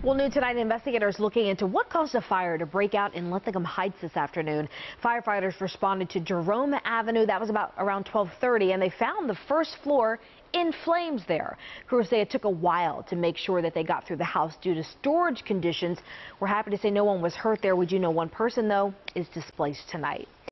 Well, noon tonight, investigators looking into what caused a fire to break out in Linthicum Heights this afternoon. Firefighters responded to Jerome Avenue. That was about around 12:30, and they found the first floor in flames there. Crews say it took a while to make sure that they got through the house due to storage conditions. We're happy to say no one was hurt there. We do know one person, though, is displaced tonight.